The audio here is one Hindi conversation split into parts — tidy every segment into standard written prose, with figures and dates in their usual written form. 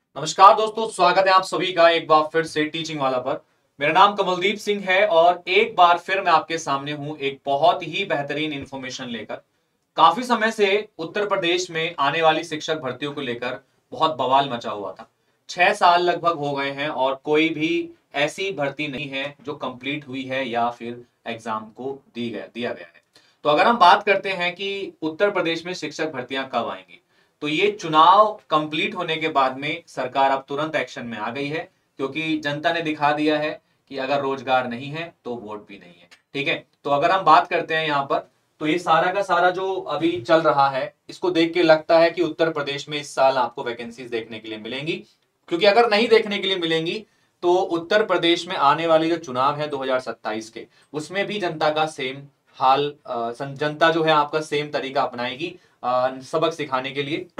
नमस्कार दोस्तों, स्वागत है आप सभी का एक बार फिर से टीचिंग वाला पर। मेरा नाम कमलदीप सिंह है और एक बार फिर मैं आपके सामने हूं एक बहुत ही बेहतरीन इंफॉर्मेशन लेकर। काफी समय से उत्तर प्रदेश में आने वाली शिक्षक भर्तियों को लेकर बहुत बवाल मचा हुआ था। 6 साल लगभग हो गए हैं और कोई भी ऐसी भर्ती नहीं है जो कंप्लीट हुई है या फिर एग्जाम को दिया गया है। तो अगर हम बात करते हैं कि उत्तर प्रदेश में शिक्षक भर्तियां कब आएंगी, तो ये चुनाव कंप्लीट होने के बाद में सरकार अब तुरंत एक्शन में आ गई है, क्योंकि जनता ने दिखा दिया है कि अगर रोजगार नहीं है तो वोट भी नहीं है। ठीक है, तो अगर हम बात करते हैं यहाँ पर, तो ये सारा का सारा जो अभी चल रहा है, इसको देख के लगता है कि उत्तर प्रदेश में इस साल आपको वैकेंसीज देखने के लिए मिलेंगी। क्योंकि अगर नहीं देखने के लिए मिलेंगी तो उत्तर प्रदेश में आने वाले जो चुनाव है 2027 के, उसमें भी जनता का सेम हाल, जनता जो है आपका सेम तरीका अपनाएगी सबक सिखाने के लिए।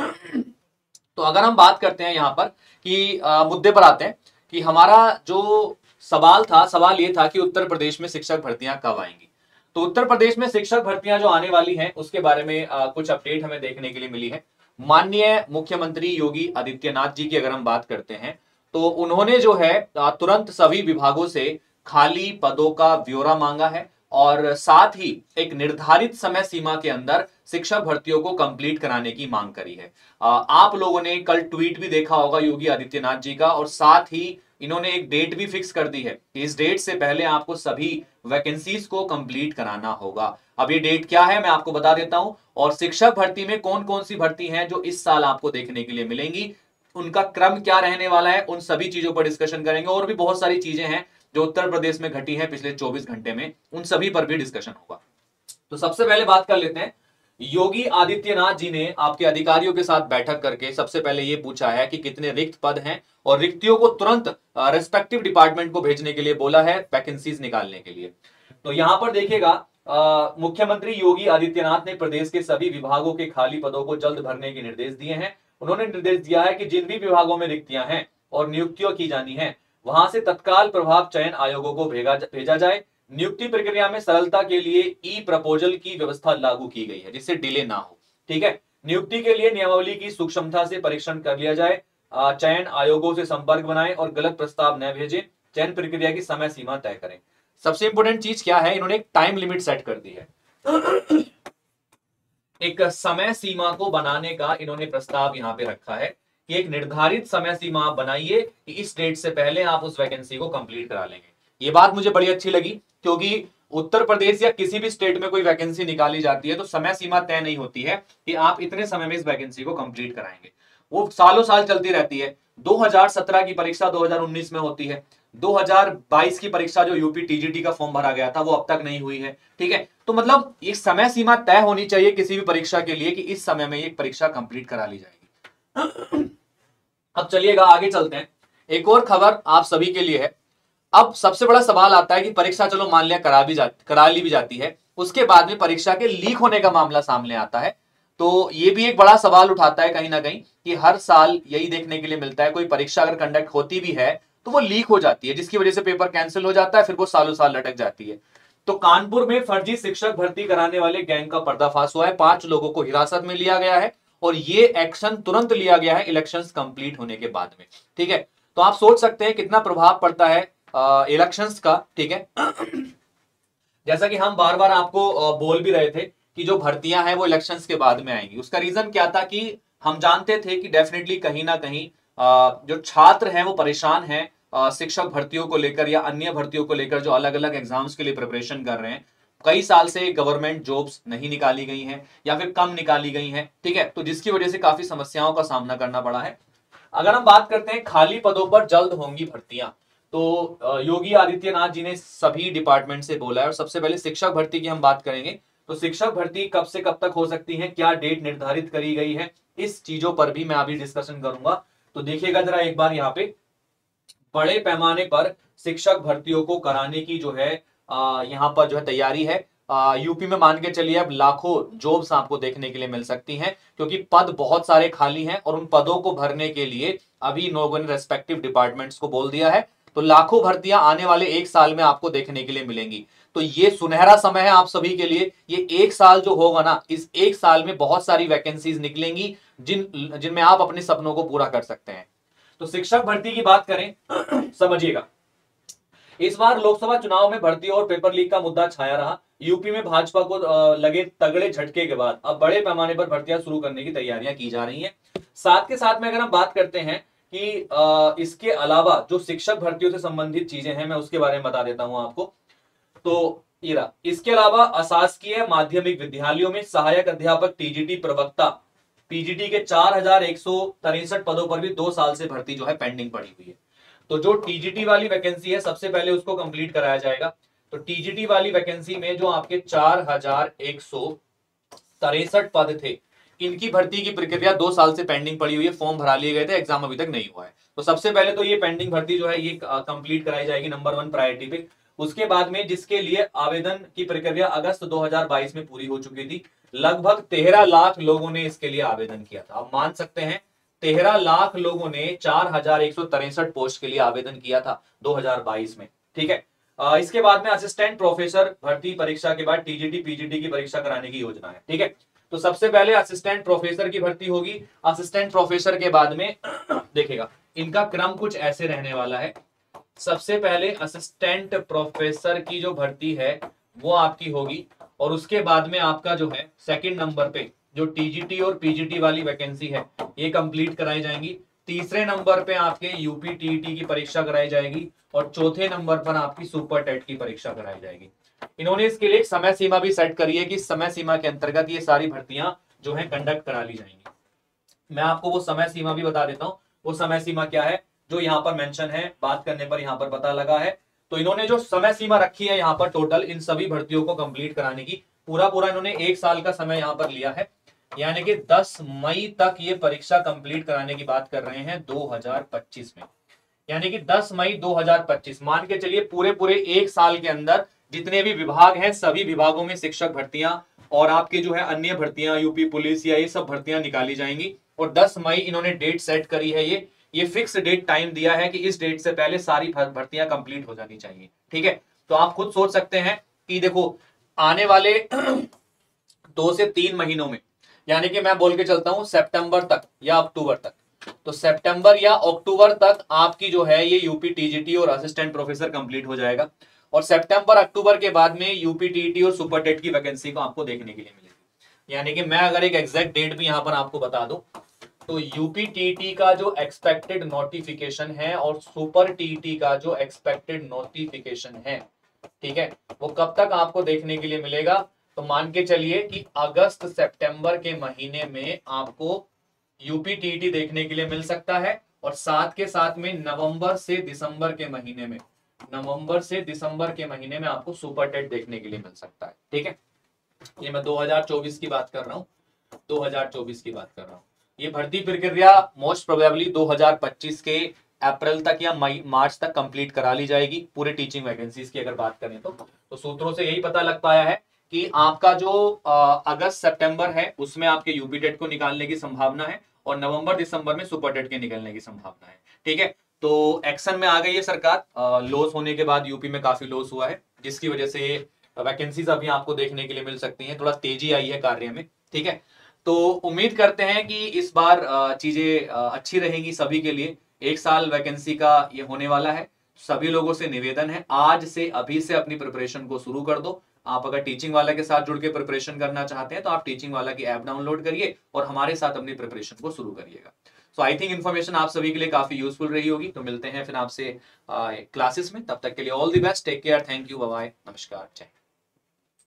तो अगर हम बात करते हैं यहाँ पर कि मुद्दे पर आते हैं कि हमारा जो सवाल ये था कि उत्तर प्रदेश में शिक्षक भर्तियां कब आएंगी। तो उत्तर प्रदेश में शिक्षक भर्तियां जो आने वाली हैं उसके बारे में कुछ अपडेट हमें देखने के लिए मिली है। माननीय मुख्यमंत्री योगी आदित्यनाथ जी की अगर हम बात करते हैं, तो उन्होंने जो है तुरंत सभी विभागों से खाली पदों का ब्यौरा मांगा है और साथ ही एक निर्धारित समय सीमा के अंदर शिक्षक भर्तियों को कंप्लीट कराने की मांग करी है। आप लोगों ने कल ट्वीट भी देखा होगा योगी आदित्यनाथ जी का, और साथ ही इन्होंने एक डेट भी फिक्स कर दी है कि इस डेट से पहले आपको सभी वैकेंसीज को कंप्लीट कराना होगा। अब ये डेट क्या है मैं आपको बता देता हूं, और शिक्षक भर्ती में कौन कौन सी भर्ती हैं जो इस साल आपको देखने के लिए मिलेंगी, उनका क्रम क्या रहने वाला है, उन सभी चीजों पर डिस्कशन करेंगे। और भी बहुत सारी चीजें हैं जो उत्तर प्रदेश में घटी है पिछले 24 घंटे में, उन सभी पर भी डिस्कशन होगा। तो सबसे पहले बात कर लेते हैं, योगी आदित्यनाथ जी ने आपके अधिकारियों के साथ बैठक करके सबसे पहले यह पूछा है कि कितने रिक्त पद हैं, और रिक्तियों को तुरंत रेस्पेक्टिव डिपार्टमेंट को भेजने के लिए बोला है वैकेंसीज निकालने के लिए। तो यहां पर देखिएगा, मुख्यमंत्री योगी आदित्यनाथ ने प्रदेश के सभी विभागों के खाली पदों को जल्द भरने के निर्देश दिए हैं। उन्होंने निर्देश दिया है कि जिन भी विभागों में रिक्तियां हैं और नियुक्तियों की जानी है, वहां से तत्काल प्रभाव चयन आयोगों को भेजा जाए। नियुक्ति प्रक्रिया में सरलता के लिए ई प्रपोजल की व्यवस्था लागू की गई है, जिससे डिले ना हो। ठीक है, नियुक्ति के लिए नियमावली की सूक्ष्मता से परीक्षण कर लिया जाए। चयन आयोगों से संपर्क बनाएं और गलत प्रस्ताव न भेजें। चयन प्रक्रिया की समय सीमा तय करें। सबसे इंपोर्टेंट चीज क्या है, इन्होंने एक टाइम लिमिट सेट कर दी है। एक समय सीमा को बनाने का इन्होंने प्रस्ताव यहां पे रखा है कि एक निर्धारित समय सीमा आप बनाइए कि इस डेट से पहले आप उस वैकेंसी को कंप्लीट करा लेंगे। ये बात मुझे बड़ी अच्छी लगी, क्योंकि उत्तर प्रदेश या किसी भी स्टेट में कोई वैकेंसी निकाली जाती है तो समय सीमा तय नहीं होती है कि आप इतने समय में इस वैकेंसी को कंप्लीट कराएंगे। वो सालों साल चलती रहती है। 2017 की परीक्षा 2019 में होती है। 2022 की परीक्षा जो यूपी टीजीटी का फॉर्म भरा गया था वो अब तक नहीं हुई है। ठीक है, तो मतलब ये समय सीमा तय होनी चाहिए किसी भी परीक्षा के लिए कि इस समय में ये परीक्षा कंप्लीट करा ली जाएगी। अब चलिएगा आगे चलते हैं। एक और खबर आप सभी के लिए है। अब सबसे बड़ा सवाल आता है कि परीक्षा चलो मान लिया करा ली भी जाती है, उसके बाद में परीक्षा के लीक होने का मामला सामने आता है। तो ये भी एक बड़ा सवाल उठाता है कहीं ना कहीं कि हर साल यही देखने के लिए मिलता है, कोई परीक्षा अगर कंडक्ट होती भी है तो वो लीक हो जाती है, जिसकी वजह से पेपर कैंसिल हो जाता है, फिर वो सालों साल लटक जाती है। तो कानपुर में फर्जी शिक्षक भर्ती कराने वाले गैंग का पर्दाफाश हुआ है। 5 लोगों को हिरासत में लिया गया है और ये एक्शन तुरंत लिया गया है इलेक्शंस कंप्लीट होने के बाद में। ठीक है, तो आप सोच सकते हैं कितना प्रभाव पड़ता है इलेक्शंस का। ठीक है, जैसा कि हम बार बार आपको बोल भी रहे थे कि जो भर्तियां हैं वो इलेक्शंस के बाद में आएंगी। उसका रीजन क्या था कि हम जानते थे कि डेफिनेटली कहीं ना कहीं जो छात्र हैं वो परेशान हैं शिक्षक भर्तियों को लेकर या अन्य भर्तियों को लेकर, जो अलग अलग एग्जाम्स के लिए प्रिपरेशन कर रहे हैं। कई साल से गवर्नमेंट जॉब्स नहीं निकाली गई हैं या फिर कम निकाली गई हैं। ठीक है, तो जिसकी वजह से काफी समस्याओं का सामना करना पड़ा है। अगर हम बात करते हैं खाली पदों पर जल्द होंगी भर्तियां, तो योगी आदित्यनाथ जी ने सभी डिपार्टमेंट से बोला है। और सबसे पहले शिक्षक भर्ती की हम बात करेंगे, तो शिक्षक भर्ती कब से कब तक हो सकती है, क्या डेट निर्धारित करी गई है, इस चीजों पर भी मैं अभी डिस्कशन करूंगा। तो देखिएगा जरा एक बार यहाँ पे, बड़े पैमाने पर शिक्षक भर्तियों को कराने की जो है यहाँ पर जो है तैयारी है। यूपी में मान के चलिए अब लाखों जॉब्स आपको देखने के लिए मिल सकती हैं, क्योंकि पद बहुत सारे खाली हैं और उन पदों को भरने के लिए अभी लोगों ने रेस्पेक्टिव डिपार्टमेंट्स को बोल दिया है। तो लाखों भर्तियां आने वाले एक साल में आपको देखने के लिए मिलेंगी। तो ये सुनहरा समय है आप सभी के लिए। ये एक साल जो होगा ना, इस एक साल में बहुत सारी वैकेंसीज निकलेंगी जिनमें आप अपने सपनों को पूरा कर सकते हैं। तो शिक्षक भर्ती की बात करें समझिएगा, इस बार लोकसभा चुनाव में भर्ती और पेपर लीक का मुद्दा छाया रहा। यूपी में भाजपा को लगे तगड़े झटके के बाद अब बड़े पैमाने पर भर्तियां शुरू करने की तैयारियां की जा रही हैं। साथ के साथ में अगर हम बात करते हैं कि इसके अलावा जो शिक्षक भर्तियों से संबंधित चीजें हैं, मैं उसके बारे में बता देता हूं आपको। तो इसके अलावा अशासकीय माध्यमिक विद्यालयों में सहायक अध्यापक, टीजीटी प्रवक्ता, पीजीटी के 4163 पदों पर भी 2 साल से भर्ती जो है पेंडिंग पड़ी हुई है। तो जो टीजीटी वाली वैकेंसी है सबसे पहले उसको कंप्लीट कराया जाएगा। तो टीजीटी वाली वैकेंसी में जो आपके 4163 पद थे, इनकी भर्ती की प्रक्रिया 2 साल से पेंडिंग पड़ी हुई है। फॉर्म भरा लिए गए थे, एग्जाम अभी तक नहीं हुआ है। तो सबसे पहले तो ये पेंडिंग भर्ती जो है ये कंप्लीट कराई जाएगी नंबर 1 प्रायोरिटी पे। उसके बाद में जिसके लिए आवेदन की प्रक्रिया अगस्त 2022 में पूरी हो चुकी थी, लगभग 13 लाख लोगों ने इसके लिए आवेदन किया था। आप मान सकते हैं 13 लाख लोगों ने 4163 पोस्ट के लिए आवेदन किया था 2022 में। ठीक है, इसके बाद में असिस्टेंट प्रोफेसर भर्ती परीक्षा के बाद टीजीटी पीजीटी की परीक्षा कराने की योजना है। ठीक है, तो सबसे पहले असिस्टेंट प्रोफेसर की भर्ती होगी। असिस्टेंट प्रोफेसर के बाद में देखिएगा इनका क्रम कुछ ऐसे रहने वाला है। सबसे पहले असिस्टेंट प्रोफेसर की जो भर्ती है वो आपकी होगी, और उसके बाद में आपका जो है सेकंड नंबर पे जो टीजीटी और पीजीटी वाली वैकेंसी है ये कंप्लीट कराई जाएंगी। तीसरे नंबर पे आपके यूपी टीईटी की परीक्षा कराई जाएगी, और चौथे नंबर पर आपकी सुपर टेट की परीक्षा कराई जाएगी। इन्होंने इसके लिए एक समय सीमा भी सेट करी है कि समय सीमा के अंतर्गत ये सारी भर्तियां जो है कंडक्ट करा ली जाएंगी। मैं आपको वो समय सीमा भी बता देता हूं। वो समय सीमा क्या है जो यहाँ पर मेंशन है, बात करने पर यहाँ पर पता लगा है। तो इन्होंने जो समय सीमा रखी है यहाँ पर टोटल इन सभी भर्तियों को कंप्लीट कराने की, पूरा इन्होंने 1 साल का समय यहाँ पर लिया है। यानी कि 10 मई तक ये परीक्षा कंप्लीट कराने की बात कर रहे हैं 2025 में। यानी कि 10 मई 2025 मान के चलिए पूरे 1 साल के अंदर जितने भी विभाग हैं सभी विभागों में शिक्षक भर्तियां और आपके जो है अन्य भर्तियां, यूपी पुलिस या ये सब भर्तियां निकाली जाएंगी। और 10 मई इन्होंने डेट सेट करी है, ये फिक्स डेट टाइम दिया है कि इस डेट से पहले सारी भर्तियां कंप्लीट हो जानी चाहिए। ठीक है, तो आप खुद सोच सकते हैं कि देखो आने वाले 2 से 3 महीनों में, यानी कि मैं बोल के चलता हूं सितंबर तक या अक्टूबर तक, तो सितंबर या अक्टूबर तक आपकी जो है ये यूपी टीजीटी और असिस्टेंट प्रोफेसर कंप्लीट हो जाएगा। और सितंबर अक्टूबर के बाद में यूपी टीईटी और सुपर टेट की वैकेंसी को आपको देखने के लिए मिलेगी। यानी कि मैं अगर एक एग्जैक्ट डेट भी यहां पर आपको बता दूं तो यूपी टीईटी का जो एक्सपेक्टेड नोटिफिकेशन है और सुपर टीईटी का जो एक्सपेक्टेड नोटिफिकेशन है, ठीक है, वो कब तक आपको देखने के लिए मिलेगा। तो मान के चलिए कि अगस्त सितंबर के महीने में आपको यूपी टीईटी देखने के लिए मिल सकता है, और साथ के साथ में नवंबर से दिसंबर के महीने में आपको सुपर टेट देखने के लिए मिल सकता है। ठीक है, ये मैं 2024 की बात कर रहा हूं, 2024 की बात कर रहा हूं। ये भर्ती प्रक्रिया मोस्ट प्रोबेबली 2025 के अप्रैल तक या मार्च तक कंप्लीट करा ली जाएगी पूरे टीचिंग वैकेंसीज की अगर बात करें तो सूत्रों से यही पता लग पाया है कि आपका जो अगस्त सितंबर है उसमें आपके यूपी टेट को निकालने की संभावना है, और नवंबर दिसंबर में सुपर टेट के निकलने की संभावना है। ठीक है, तो एक्शन में आ गई है सरकार। लॉस होने के बाद यूपी में काफी लॉस हुआ है, जिसकी वजह से वैकेंसीज अभी आपको देखने के लिए मिल सकती हैं, थोड़ा तेजी आई है कार्य में। ठीक है, तो उम्मीद करते हैं कि इस बार चीजें अच्छी रहेंगी सभी के लिए। 1 साल वैकेंसी का ये होने वाला है। सभी लोगों से निवेदन है आज से अभी से अपनी प्रिपरेशन को शुरू कर दो। आप अगर टीचिंग वाला के साथ जुड़ के प्रिपरेशन करना चाहते हैं तो आप टीचिंग वाला की ऐप डाउनलोड करिए और हमारे साथ अपनी प्रिपरेशन को शुरू करिएगा। सो आई थिंक इन्फॉर्मेशन आप सभी के लिए काफी यूजफुल रही होगी। तो मिलते हैं फिर आपसे क्लासेस में, तब तक के लिए all the best, take care, thank you, bye bye, नमस्कार, जय।